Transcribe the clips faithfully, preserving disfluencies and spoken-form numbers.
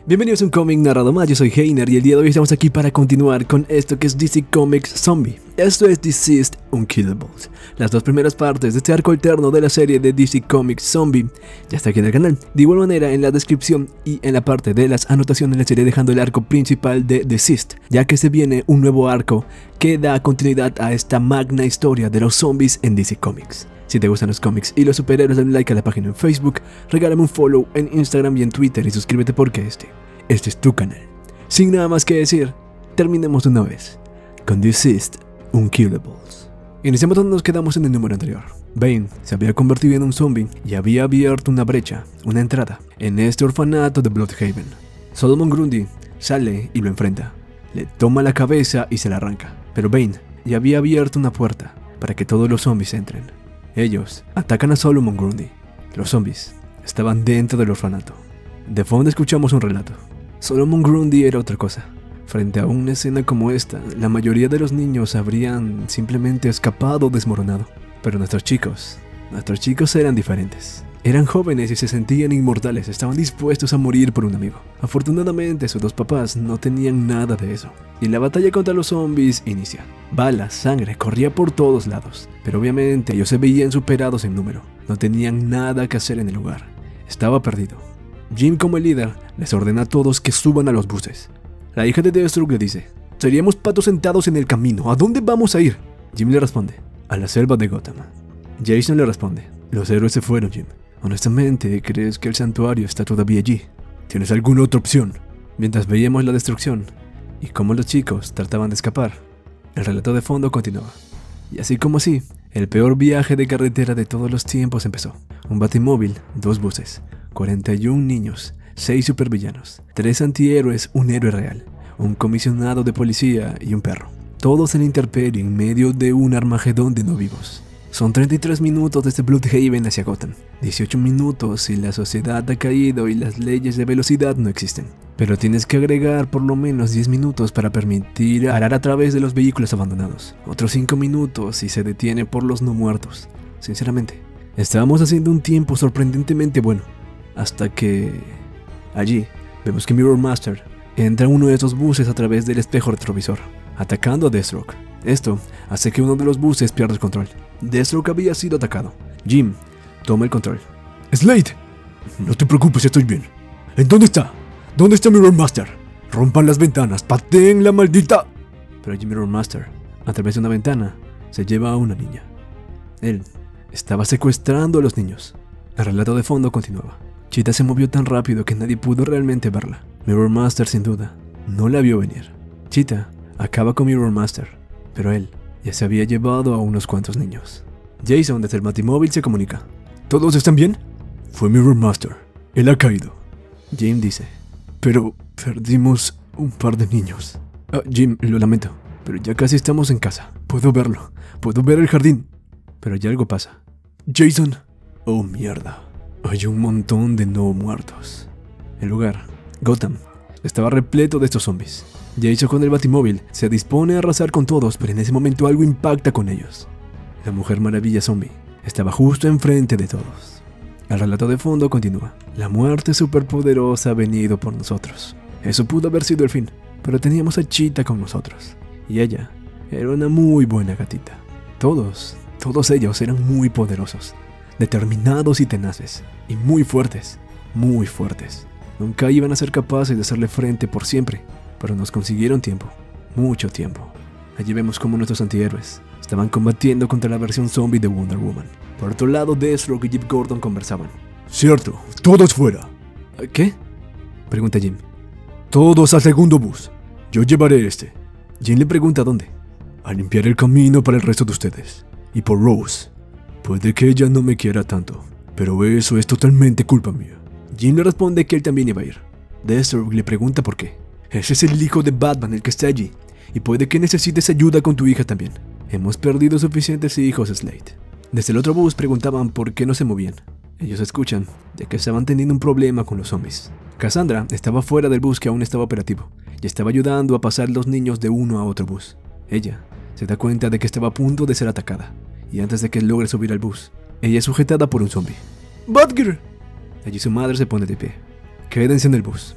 Bienvenidos a un cómic narrado más, yo soy Heiner y el día de hoy estamos aquí para continuar con esto que es D C Comics Zombie. Esto es Deceased Unkillables, las dos primeras partes de este arco alterno de la serie de D C Comics Zombie. Ya está aquí en el canal, de igual manera en la descripción y en la parte de las anotaciones les iré dejando el arco principal de Deceased, ya que se viene un nuevo arco que da continuidad a esta magna historia de los zombies en D C Comics. Si te gustan los cómics y los superhéroes, dale un like a la página en Facebook, regálame un follow en Instagram y en Twitter y suscríbete porque este, este es tu canal. Sin nada más que decir, terminemos de una vez con Deceased Unkillables. Iniciamos donde nos quedamos en el número anterior. Bane se había convertido en un zombie y había abierto una brecha, una entrada, en este orfanato de Bloodhaven. Solomon Grundy sale y lo enfrenta, le toma la cabeza y se la arranca, pero Bane ya había abierto una puerta para que todos los zombies entren. Ellos atacan a Solomon Grundy. Los zombies estaban dentro del orfanato. De fondo escuchamos un relato. Solomon Grundy era otra cosa. Frente a una escena como esta, la mayoría de los niños habrían simplemente escapado o desmoronado. Pero nuestros chicos, nuestros chicos eran diferentes. Eran jóvenes y se sentían inmortales, estaban dispuestos a morir por un amigo. Afortunadamente sus dos papás no tenían nada de eso. Y la batalla contra los zombies inicia. Balas, sangre, corría por todos lados. Pero obviamente ellos se veían superados en número. No tenían nada que hacer en el lugar. Estaba perdido. Jim, como el líder, les ordena a todos que suban a los buses. La hija de Deathstroke le dice: seríamos patos sentados en el camino, ¿a dónde vamos a ir? Jim le responde: a la selva de Gotham. Jason le responde: los héroes se fueron, Jim. Honestamente, ¿crees que el santuario está todavía allí? ¿Tienes alguna otra opción? Mientras veíamos la destrucción y cómo los chicos trataban de escapar, el relato de fondo continuaba. Y así como así, el peor viaje de carretera de todos los tiempos empezó. Un batimóvil, dos buses, cuarenta y un niños, seis supervillanos, tres antihéroes, un héroe real, un comisionado de policía y un perro. Todos en la intemperie en medio de un Armagedón de no vivos. Son treinta y tres minutos desde Bloodhaven hacia Gotham, dieciocho minutos y la sociedad ha caído y las leyes de velocidad no existen. Pero tienes que agregar por lo menos diez minutos para permitir arar a través de los vehículos abandonados. Otros cinco minutos y se detiene por los no muertos. Sinceramente, estábamos haciendo un tiempo sorprendentemente bueno. Hasta que... allí, vemos que Mirror Master entra en uno de esos buses a través del espejo retrovisor, atacando a Deathstroke. Esto hace que uno de los buses pierda el control. Deathstroke había sido atacado. Jim toma el control. Slade, no te preocupes, estoy bien. ¿En dónde está? ¿Dónde está Mirror Master? Rompan las ventanas, pateen la maldita... Pero Jim Mirror Master, a través de una ventana, se lleva a una niña. Él estaba secuestrando a los niños. El relato de fondo continuaba. Cheetah se movió tan rápido que nadie pudo realmente verla. Mirror Master, sin duda, no la vio venir. Cheetah acaba con Mirror Master, pero él ya se había llevado a unos cuantos niños. Jason desde el batimóvil se comunica. ¿Todos están bien? Fue Mirror Master. Él ha caído. Jim dice: pero perdimos un par de niños. Ah, Jim, lo lamento, pero ya casi estamos en casa. Puedo verlo. Puedo ver el jardín. Pero ya algo pasa. Jason. Oh, mierda. Hay un montón de no muertos. El lugar, Gotham, estaba repleto de estos zombies. Jason con el batimóvil se dispone a arrasar con todos, pero en ese momento algo impacta con ellos. La Mujer Maravilla zombie estaba justo enfrente de todos. El relato de fondo continúa. La muerte superpoderosa ha venido por nosotros. Eso pudo haber sido el fin, pero teníamos a Cheetah con nosotros. Y ella era una muy buena gatita. Todos, todos ellos eran muy poderosos, determinados y tenaces, y muy fuertes, muy fuertes. Nunca iban a ser capaces de hacerle frente por siempre, pero nos consiguieron tiempo, mucho tiempo. Allí vemos cómo nuestros antihéroes estaban combatiendo contra la versión zombie de Wonder Woman. Por otro lado, Deathstroke y Jim Gordon conversaban. Cierto, todos fuera. ¿Qué? Pregunta Jim. Todos al segundo bus. Yo llevaré este. Jim le pregunta dónde. A limpiar el camino para el resto de ustedes. Y por Rose. Puede que ella no me quiera tanto, pero eso es totalmente culpa mía. Jim le responde que él también iba a ir. Deathstroke le pregunta por qué. Ese es el hijo de Batman el que está allí, y puede que necesites ayuda con tu hija también. Hemos perdido suficientes hijos, Slade. Desde el otro bus preguntaban por qué no se movían. Ellos escuchan de que estaban teniendo un problema con los zombies. Cassandra estaba fuera del bus que aún estaba operativo, y estaba ayudando a pasar los niños de uno a otro bus. Ella se da cuenta de que estaba a punto de ser atacada, y antes de que logre subir al bus, ella es sujetada por un zombie. ¡Batgirl! Allí su madre se pone de pie. Quédense en el bus.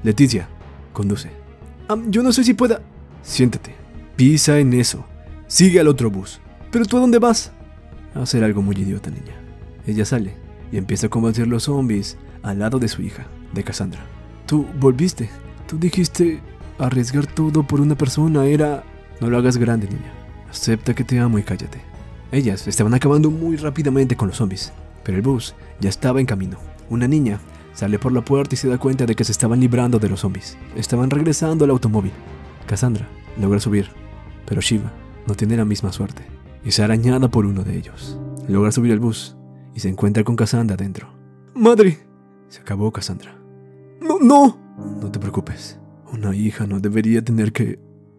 Leticia, conduce. Um, yo no sé si pueda... Siéntate, pisa en eso. Sigue al otro bus. ¿Pero tú a dónde vas? A hacer algo muy idiota, niña. Ella sale y empieza a combatir los zombies al lado de su hija, de Cassandra. Tú volviste. Tú dijiste arriesgar todo por una persona era... No lo hagas grande, niña. Acepta que te amo y cállate. Ellas estaban acabando muy rápidamente con los zombies, pero el bus ya estaba en camino. Una niña sale por la puerta y se da cuenta de que se estaban librando de los zombies. Estaban regresando al automóvil. Cassandra logra subir, pero Shiva no tiene la misma suerte y es arañada por uno de ellos. Logra subir al bus y se encuentra con Cassandra dentro. ¡Madre! Se acabó, Cassandra. ¡No, no! No te preocupes. Una hija no debería tener que...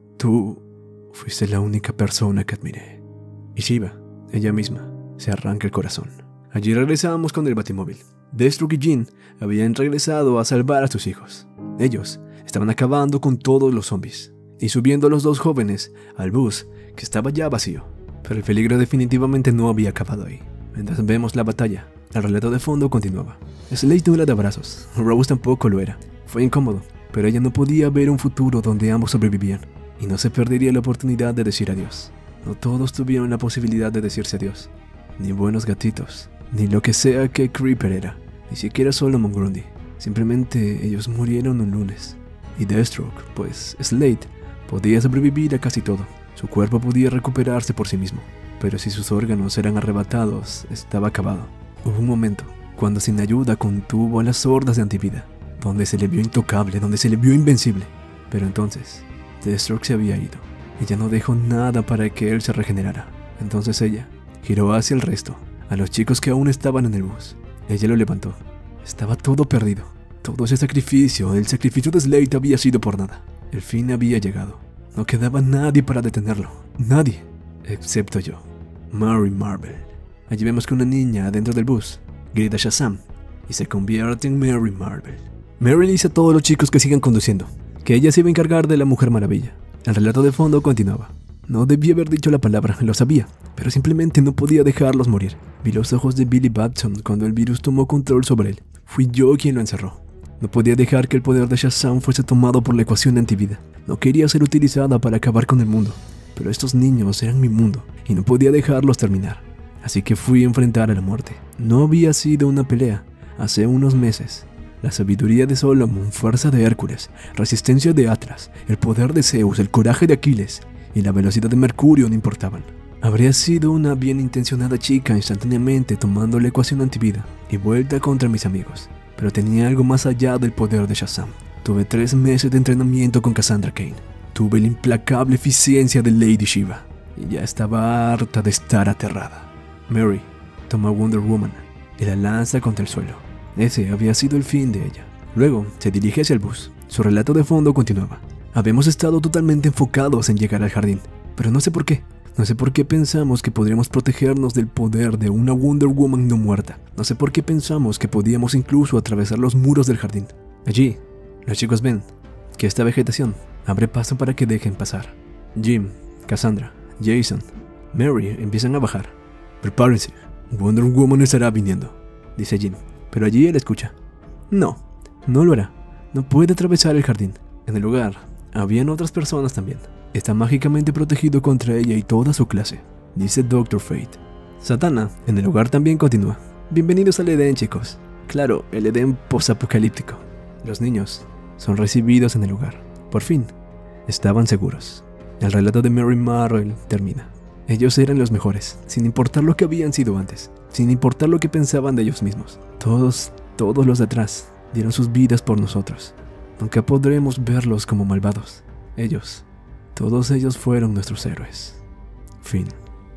Tú fuiste la única persona que admiré. Y Shiva, ella misma, se arranca el corazón. Allí regresamos con el Batimóvil. Deathstroke y Jean habían regresado a salvar a sus hijos. Ellos estaban acabando con todos los zombies y subiendo a los dos jóvenes al bus que estaba ya vacío. Pero el peligro definitivamente no había acabado ahí. Mientras vemos la batalla, el relato de fondo continuaba. Slade no era de abrazos, Rose tampoco lo era. Fue incómodo, pero ella no podía ver un futuro donde ambos sobrevivían y no se perdería la oportunidad de decir adiós. No todos tuvieron la posibilidad de decirse adiós, ni buenos gatitos, ni lo que sea que Creeper era, ni siquiera Solomon Grundy. Simplemente ellos murieron un lunes. Y Deathstroke, pues Slade, podía sobrevivir a casi todo. Su cuerpo podía recuperarse por sí mismo, pero si sus órganos eran arrebatados, estaba acabado. Hubo un momento cuando sin ayuda contuvo a las hordas de antivida, donde se le vio intocable, donde se le vio invencible. Pero entonces, Deathstroke se había ido. Ella no dejó nada para que él se regenerara. Entonces ella giró hacia el resto, a los chicos que aún estaban en el bus. Ella lo levantó. Estaba todo perdido. Todo ese sacrificio, el sacrificio de Slade había sido por nada. El fin había llegado. No quedaba nadie para detenerlo. Nadie. Excepto yo. Mary Marvel. Allí vemos que una niña adentro del bus grita Shazam y se convierte en Mary Marvel. Mary dice a todos los chicos que sigan conduciendo que ella se iba a encargar de la Mujer Maravilla. El relato de fondo continuaba. No debía haber dicho la palabra, lo sabía, pero simplemente no podía dejarlos morir. Vi los ojos de Billy Batson cuando el virus tomó control sobre él. Fui yo quien lo encerró. No podía dejar que el poder de Shazam fuese tomado por la ecuación antivida. No quería ser utilizada para acabar con el mundo, pero estos niños eran mi mundo y no podía dejarlos terminar. Así que fui a enfrentar a la muerte. No había sido una pelea. Hace unos meses, la sabiduría de Solomon, fuerza de Hércules, resistencia de Atlas, el poder de Zeus, el coraje de Aquiles y la velocidad de Mercurio no importaban. Habría sido una bien intencionada chica instantáneamente tomando la ecuación antivida y vuelta contra mis amigos, pero tenía algo más allá del poder de Shazam. Tuve tres meses de entrenamiento con Cassandra Cain. Tuve la implacable eficiencia de Lady Shiva y ya estaba harta de estar aterrada. Mary toma a Wonder Woman y la lanza contra el suelo. Ese había sido el fin de ella. Luego se dirige hacia el bus. Su relato de fondo continuaba. Habíamos estado totalmente enfocados en llegar al jardín, pero no sé por qué. No sé por qué pensamos que podríamos protegernos del poder de una Wonder Woman no muerta. No sé por qué pensamos que podíamos incluso atravesar los muros del jardín. Allí, los chicos ven que esta vegetación abre paso para que dejen pasar. Jim, Cassandra, Jason, Mary empiezan a bajar. Prepárense, Wonder Woman estará viniendo, dice Jim, pero allí él escucha. No, no lo hará. No puede atravesar el jardín. En el lugar habían otras personas también. Está mágicamente protegido contra ella y toda su clase, dice doctor Fate. Satana en el lugar también continúa. Bienvenidos al Edén, chicos. Claro, el Edén posapocalíptico. Los niños son recibidos en el lugar. Por fin, estaban seguros. El relato de Mary Marvel termina. Ellos eran los mejores, sin importar lo que habían sido antes, sin importar lo que pensaban de ellos mismos. Todos, todos los de atrás, dieron sus vidas por nosotros. Nunca podremos verlos como malvados. Ellos, todos ellos fueron nuestros héroes. Fin.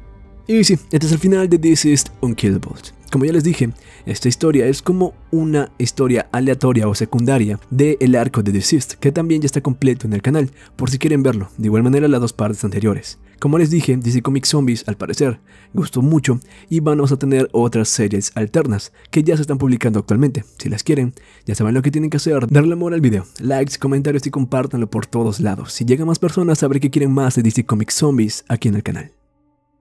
Y sí, este es el final de Deceased Unkillables. Como ya les dije, esta historia es como una historia aleatoria o secundaria del arco de Deceased, que también ya está completo en el canal, por si quieren verlo. De igual manera las dos partes anteriores. Como les dije, D C Comics Zombies, al parecer, gustó mucho y vamos a tener otras series alternas que ya se están publicando actualmente. Si las quieren, ya saben lo que tienen que hacer, darle amor al video, likes, comentarios y compártanlo por todos lados. Si llegan más personas, sabré que quieren más de D C Comics Zombies aquí en el canal.